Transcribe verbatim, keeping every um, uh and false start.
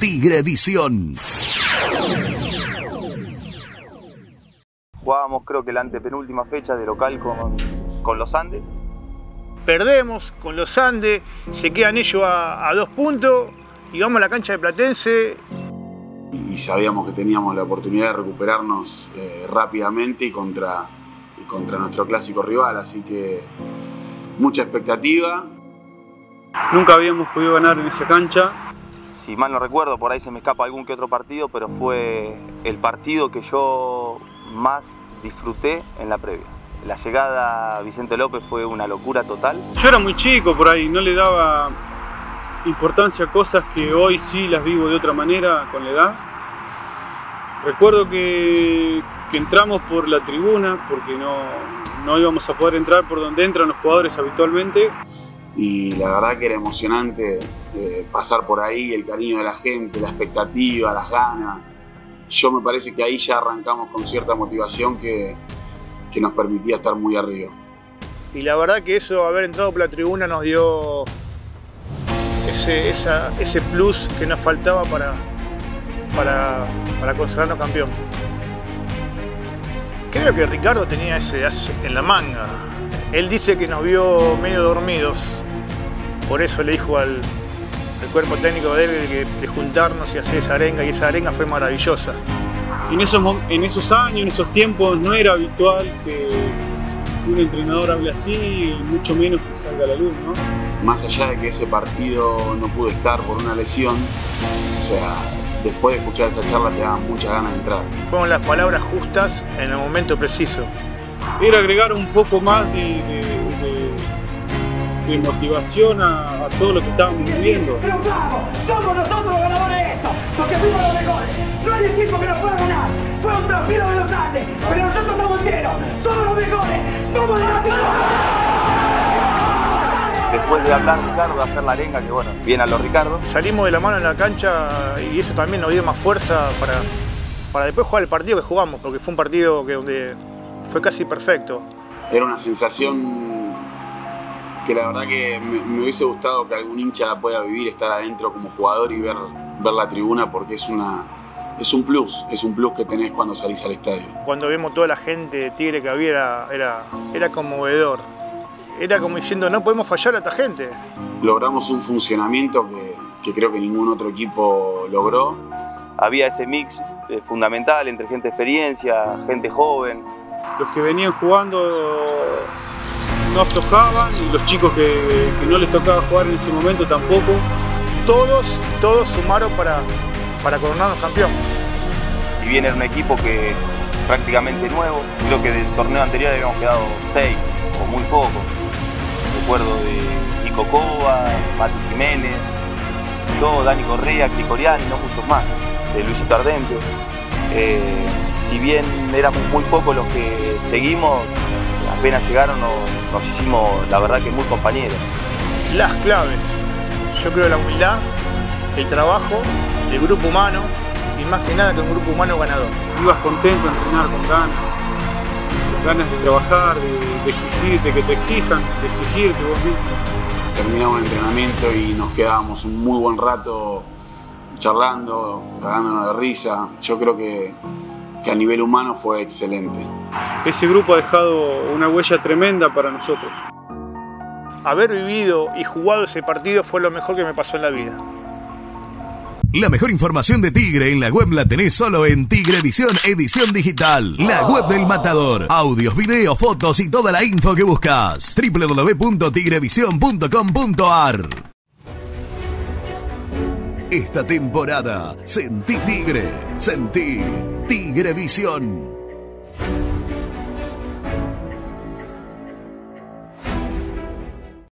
Tigrevisión. Jugábamos creo que la antepenúltima fecha de local con, con los Andes. Perdemos con los Andes, se quedan ellos a, a dos puntos y vamos a la cancha de Platense. Y sabíamos que teníamos la oportunidad de recuperarnos eh, rápidamente y contra, y contra nuestro clásico rival, así que mucha expectativa. Nunca habíamos podido ganar en esa cancha. Si mal no recuerdo, por ahí se me escapa algún que otro partido, pero fue el partido que yo más disfruté en la previa. La llegada a Vicente López fue una locura total. Yo era muy chico por ahí, no le daba importancia a cosas que hoy sí las vivo de otra manera con la edad. Recuerdo que, que entramos por la tribuna porque no, no íbamos a poder entrar por donde entran los jugadores habitualmente. Y la verdad que era emocionante eh, pasar por ahí, el cariño de la gente, la expectativa, las ganas. Yo me parece que ahí ya arrancamos con cierta motivación que, que nos permitía estar muy arriba. Y la verdad que eso, haber entrado por la tribuna, nos dio ese, esa, ese plus que nos faltaba para, para, para consagrarnos campeón. Creo que Ricardo tenía ese as en la manga. Él dice que nos vio medio dormidos, por eso le dijo al, al cuerpo técnico de él de, de juntarnos y hacer esa arenga, y esa arenga fue maravillosa. En esos, en esos años, en esos tiempos, no era habitual que un entrenador hable así, y mucho menos que salga a la luz, ¿no? Más allá de que ese partido no pude estar por una lesión, o sea, después de escuchar esa charla te daban muchas ganas de entrar. Fueron las palabras justas en el momento preciso. Era agregar un poco más de, de, de, de motivación a, a todo lo que estábamos viviendo. Pero vamos, somos nosotros los ganadores de esto, porque fuimos los mejores. No hay equipo que nos pueda ganar. Fue un trofeo de los Andes, pero nosotros estamos enteros. Somos los mejores. Somos la nacional. Después de hablar Ricardo, de hacer la arenga, que bueno, bien a los Ricardo. Salimos de la mano en la cancha y eso también nos dio más fuerza para, para después jugar el partido que jugamos, porque fue un partido que donde fue casi perfecto. Era una sensación que la verdad que me, me hubiese gustado que algún hincha la pueda vivir, estar adentro como jugador y ver, ver la tribuna, porque es, una, es un plus, es un plus que tenés cuando salís al estadio. Cuando vemos toda la gente de Tigre que había, era, era, era conmovedor. Era como diciendo, no podemos fallar a esta gente. Logramos un funcionamiento que, que creo que ningún otro equipo logró. Había ese mix eh, fundamental entre gente de experiencia, gente joven. Los que venían jugando no aflojaban y los chicos que, que no les tocaba jugar en ese momento tampoco. Todos, todos sumaron para, para coronarnos campeón. Si bien era un equipo que prácticamente nuevo, creo que del torneo anterior habíamos quedado seis o muy pocos. Recuerdo de Nico Cova, Mati Jiménez, yo, Dani Correa, Cricoriani, no muchos más, de Luisito Ardente. Eh, si bien éramos muy pocos los que seguimos, apenas llegaron nos, nos hicimos, la verdad, que muy compañeros. Las claves, yo creo la humildad, el trabajo, el grupo humano y más que nada que un grupo humano ganador. Ibas contento a entrenar con ganas, con ganas de trabajar, de, de exigirte, que te exijan, de exigirte vos mismo. Terminamos el entrenamiento y nos quedábamos un muy buen rato charlando, cagándonos de risa. Yo creo que, que a nivel humano fue excelente. Ese grupo ha dejado una huella tremenda para nosotros. Haber vivido y jugado ese partido fue lo mejor que me pasó en la vida. La mejor información de Tigre en la web la tenés solo en Tigrevisión Edición Digital. La web del Matador. Audios, videos, fotos y toda la info que buscas. doble u doble u doble u punto tigrevisión punto com punto a r. Esta temporada, sentí Tigre. Sentí Tigrevisión.